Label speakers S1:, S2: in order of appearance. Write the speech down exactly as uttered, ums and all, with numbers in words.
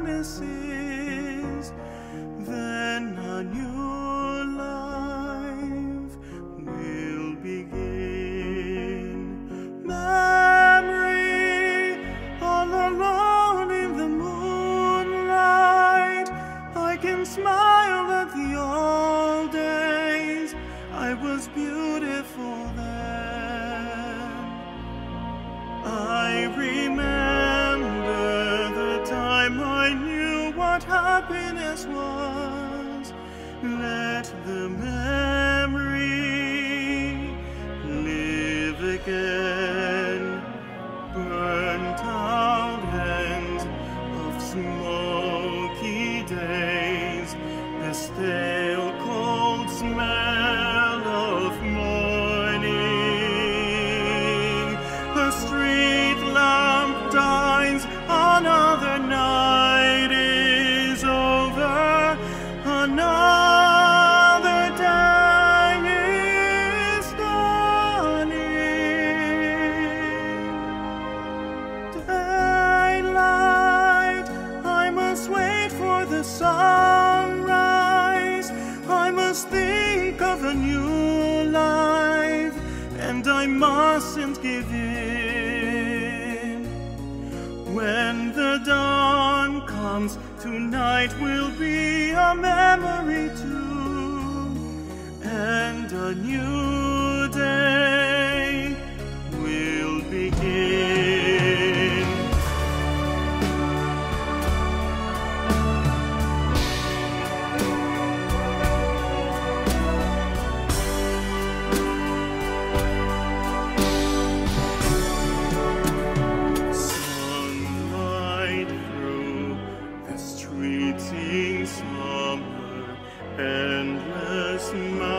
S1: darkness is, then a new life will begin. Memory, all alone in the moonlight, I can smile at the old days. I was beautiful then. I remember the time I knew what happiness was. Let the memory live again. Burnt out ends of smoky days, the stale cold smell of morning. A street lamp dies, another night is over, another day is dawning. Daylight, I must wait for the sunrise. I must think of a new life, and I mustn't give in. When the dawn comes, tonight will be a memory too, and a new day will begin. Sunlight through the streets in summer, endless